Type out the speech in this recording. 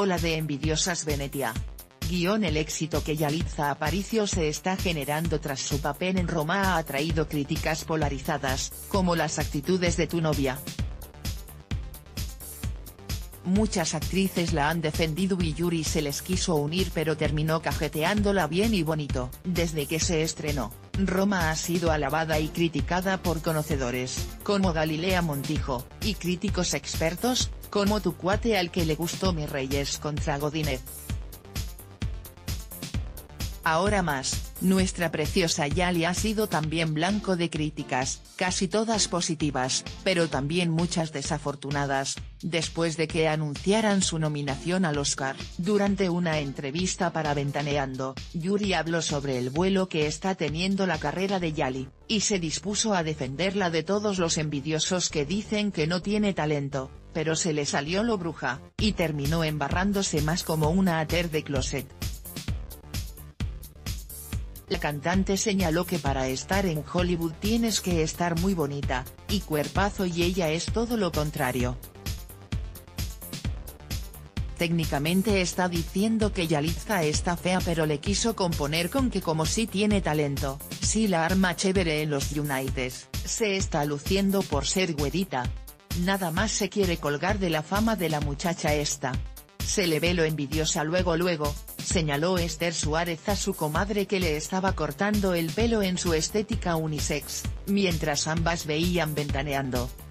Ola de envidiosas Venetia. El éxito que Yalitza Aparicio se está generando tras su papel en Roma ha atraído críticas polarizadas, como las actitudes de tu novia. Muchas actrices la han defendido y Yuri se les quiso unir pero terminó cajeteándola bien y bonito. Desde que se estrenó, Roma ha sido alabada y criticada por conocedores, como Galilea Montijo, y críticos expertos, como tu cuate al que le gustó Mis Reyes contra Godínez. Ahora más, nuestra preciosa Yali ha sido también blanco de críticas, casi todas positivas, pero también muchas desafortunadas, después de que anunciaran su nominación al Oscar. Durante una entrevista para Ventaneando, Yuri habló sobre el vuelo que está teniendo la carrera de Yali, y se dispuso a defenderla de todos los envidiosos que dicen que no tiene talento, pero se le salió lo bruja, y terminó embarrándose más como una ater de closet. La cantante señaló que para estar en Hollywood tienes que estar muy bonita, y cuerpazo y ella es todo lo contrario. Técnicamente está diciendo que Yalitza está fea pero le quiso componer con que como sí tiene talento, sí la arma chévere en los Unites, se está luciendo por ser güerita. Nada más se quiere colgar de la fama de la muchacha esta. Se le ve lo envidiosa luego, señaló Esther Suárez a su comadre que le estaba cortando el pelo en su estética unisex, mientras ambas veían Ventaneando.